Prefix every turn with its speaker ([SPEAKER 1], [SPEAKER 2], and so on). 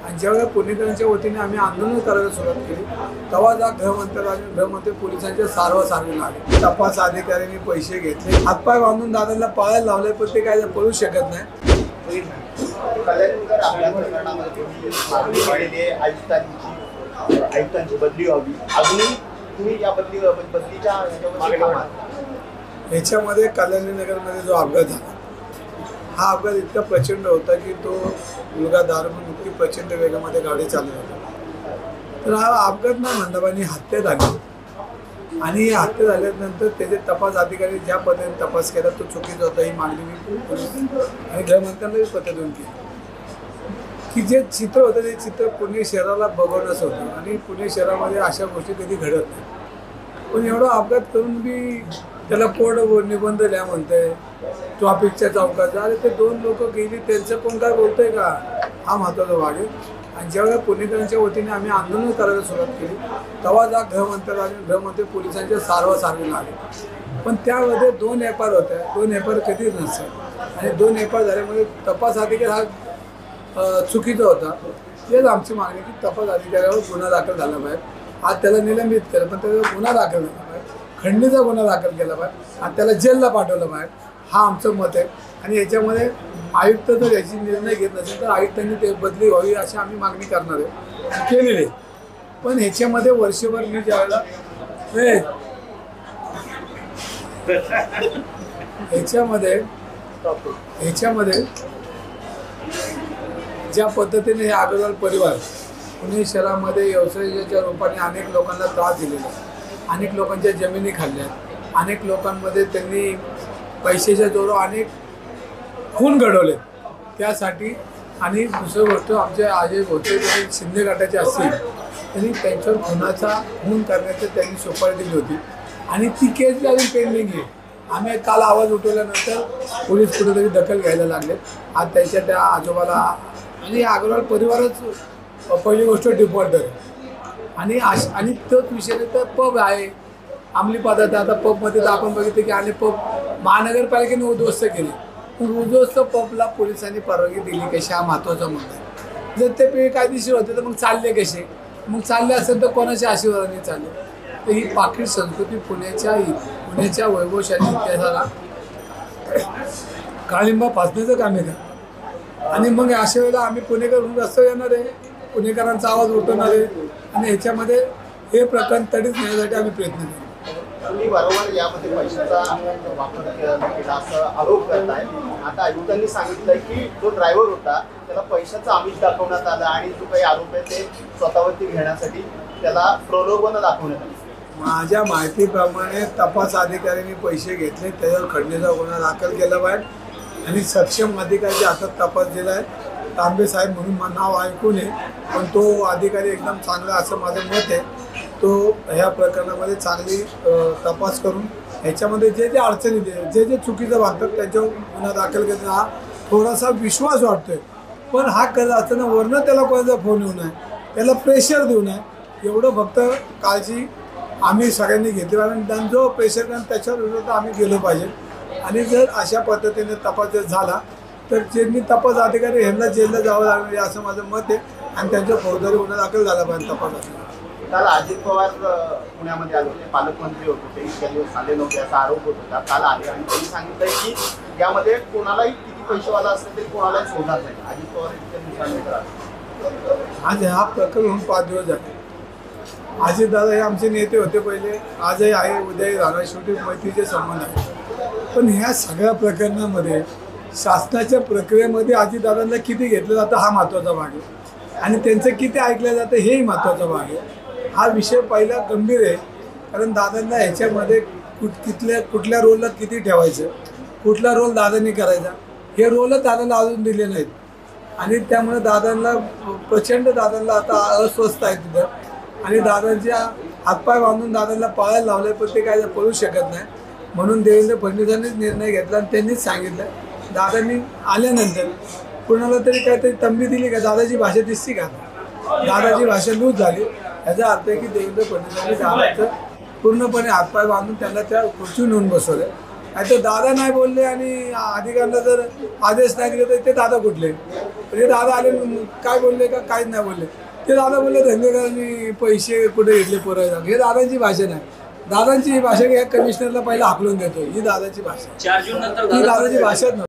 [SPEAKER 1] आणि ज्यावेळेला पुणेकरांच्या वतीने आम्ही आंदोलन करायला सुरुवात केली तेव्हा जा गृहमंत्री पोलिसांच्या सारवा आले। तपास अधिकाऱ्यांनी पैसे घेतले, हातपाय बांधून दादांना पळायला लावले, पण ते काय पळू शकत नाही।
[SPEAKER 2] आयुक्तांची बदली व्हावी, अजूनही तुम्ही या बदलीच्या
[SPEAKER 1] ह्याच्यामध्ये कल्याणीनगरमध्ये जो अपघात झाला, हा अपघात इतका प्रचंड होता की तो मुलगा दारूमून इतकी प्रचंड वेगामध्ये गाडी चालवत होता। तर हा अपघात ना मंडपाने हत्या झाली आणि या हत्या झाल्यानंतर त्याचे तपास अधिकारी ज्या पद्धतीने तपास केला तो चुकीचा होता ही मागणी मी आणि गृहमंत्र्यांनाही पत्र देऊन केली की जे चित्र होतं ते चित्र पुणे शहराला बघवणंच होतं आणि पुणे शहरामध्ये अशा गोष्टी कधी घडत नाही। पण एवढा अपघात करून बी त्याला कोर्ट निबंध लिहा म्हणतंय ट्रॉफिकच्या चौकाचा, अरे ते दोन लोक गेली त्यांचं कोण काय बोलतंय का, हा महत्त्वाचा भाग आहे। आणि ज्यावेळेला पुणेकरांच्या वतीने आम्ही आंदोलन करायला सुरुवात केली तेव्हा जा गृहमंत्री पोलिसांच्या सारवा आले, पण त्यामध्ये 2 एफआर होत्या, 2 एफआर कधीच नसतात आणि 2 एफआर झाल्यामुळे तपास अधिकारी हा चुकीचा होता। तेच आमची मागणी की तपास अधिकाऱ्यावर गुन्हा दाखल झाला पाहिजे, आज त्याला निलंबित केलं पण त्याचा गुन्हा दाखल झाला पाहिजे, खंडणीचा गुन्हा दाखल केला पाहिजे आणि त्याला जेलला पाठवलं पाहिजे, हा आमचं मत आहे। आणि याच्यामध्ये आयुक्त जर याची निर्णय घेत नसेल तर आयुक्तांनी ते बदली व्हावी अशी आम्ही मागणी करणार आहे, केलेली आहे। पण ह्याच्यामध्ये वर्षभर मी ज्यावेळेला ह्याच्यामध्ये ज्या पद्धतीने हे अग्रवाल परिवार पुणे शहरामध्ये व्यवसायाच्या रूपाने अनेक लोकांना त्रास दिलेला आहे, अनेक लोकांच्या जमिनी खाल्ल्या, अनेक लोकांमध्ये त्यांनी पैशाच्या जोरावर अनेक खून घडवले त्यासाठी। आणि दुसरी गोष्ट आमचे अजय भोसले शिंदे गटाचे असतील त्यांनी त्यांच्यावर खून करण्याची त्यांनी सुपारी दिली होती आणि ती केस अजून पेंडिंग आहे। आम्ही काल आवाज उठवल्यानंतर पोलीस कुठेतरी दखल घ्यायला लागले। आज त्याच्या त्या आजोबाला आणि अग्रवाल परिवारच पहिली गोष्ट डिफॉल्टर आहे आणि तोच विषय तर पब आहे, अंमली पदार्थ। आता पबमध्ये तर आपण बघितलं की अनेक पब महानगरपालिकेने उद्ध्वस्त केले, पण उद्ध्वस्त पबला पोलिसांनी परवानगी दिली कशी, हा महत्त्वाचा मुद्दा आहे। जर ते कायदेशीर होते तर मग चालले कसे, मग चालले असेल तर कोणाच्या आशीर्वादाने चालले। तर ही पाकीट संस्कृती पुण्याच्या वैभवशाली इतिहासाला काळिंबा फासण्याचं काम आहे आणि मग अशा वेळेला आम्ही पुणेकर म्हणून रस्ता येणार आहे, पुणेकरांचा आवाज उठवणार आहे आणि ह्याच्यामध्ये हे प्रकरण तडीच नेण्यासाठी आम्ही प्रयत्न करू।
[SPEAKER 2] तुम्ही बरोबर यामध्ये पैशाचा वापर केला असा आरोप करताय। आता आयुक्तांनी सांगितलं की जो ड्रायव्हर होता त्याला पैशाचं आमिष दाखवण्यात आलं आणि जो काही आरोप आहे ते स्वतःवरती घेण्यासाठी त्याला प्रलोभन दाखवण्यात आलं।
[SPEAKER 1] माझ्या माहितीप्रमाणे तपास अधिकाऱ्यांनी पैसे घेतले, त्याच्यावर खंडणीचा गुन्हा दाखल केला पाहिजे आणि सक्षम अधिकाऱ्याच्या हातात तपास दिला आहे। तांबे साहेब म्हणून नाव ऐकू नये, पण तो अधिकारी एकदम चांगला असं माझं मत आहे। तो ह्या प्रकरणामध्ये चांगली तपास करून ह्याच्यामध्ये जे जे अडचणी जे चुकीचं वागतात त्यांच्यावर गुन्हा दाखल करणे हा थोडासा विश्वास वाटतोय। पण हा करत असताना वरनं त्याला कोणाचा फोन येऊ नये, त्याला प्रेशर देऊ नये, एवढं फक्त काळजी आम्ही सगळ्यांनी घेतली आणि जो प्रेशर करून त्याच्यावर विरोधात आम्ही गेलो पाहिजे। आणि जर अशा पद्धतीने तपास जर झाला तर ज्यांनी तपास अधिकारी ह्यांना जेलला जावं लागेल असं माझं मत आहे आणि त्यांच्या फौजदारी गुन्हा दाखल झाला पाहिजे तपासात।
[SPEAKER 2] काल अजित पवार पुण्यामध्ये आले होते, पालकमंत्री होते, ते इतक्या दिवस आले नव्हते असा आरोप होत होता। काल आले आणि त्यांनी सांगितलंय की यामध्ये कोणालाही किती पैसेवाला असेल तरी कोणालाही सोडणार नाही। अजित पवार इतक्या दिवसांनी
[SPEAKER 1] आज हा प्रकरण होऊन 5 दिवस झाले। अजित दादा हे आमचे नेते होते पहिले, आजही आहे, उद्याही राहणार, शेवटी मैत्रीचे संबंध आहे। पण ह्या सगळ्या प्रकरणामध्ये शासनाच्या प्रक्रियेमध्ये अजितदादांना किती घेतलं जातं हा महत्त्वाचा भाग आहे आणि त्यांचं किती ऐकलं जातं हेही महत्त्वाचा भाग आहे। हा विषय पहिला गंभीर आहे, कारण दादांना ह्याच्यामध्ये कुठल्या रोलला किती ठेवायचं, कुठला रोल दादांनी करायचा हे रोलच दादांना अजून दिले नाहीत आणि त्यामुळे दादांना प्रचंड आता अस्वस्थ आहे तिथं आणि दादांच्या हातपाय बांधून दादांना पळायला लावले, पण ते काय पळू शकत नाही। म्हणून देवेंद्र फडणवीसांनीच निर्णय घेतला आणि त्यांनीच सांगितलं, दादांनी आल्यानंतर कुणाला तरी काहीतरी तंबी दिली का, दादाची भाषा दिसती का, दादाची भाषा लूज झाली, याचा अर्थ आहे की देवेंद्र फडणवीसांनी दादाचं पूर्णपणे हातपाय बांधून त्यांना त्या खुर्चीवर नेऊन बसवलं आणि तर दादा नाही बोलले आणि अधिकाऱ्यांना जर आदेश नाही दिले तर ते दादा कुठले, म्हणजे दादा आले काय बोलले का काहीच नाही बोलले. ते दादा बोलले धंदेकरांनी पैसे कुठे घेतले पोरं, हे दादांची भाषा नाही. दादांची ही भाषा या कमिशनरला पहिला हाकलून देतो, ही दादाची भाषा,
[SPEAKER 3] 4 जून नंतर
[SPEAKER 1] ही दादाची भाषाच नव्हती.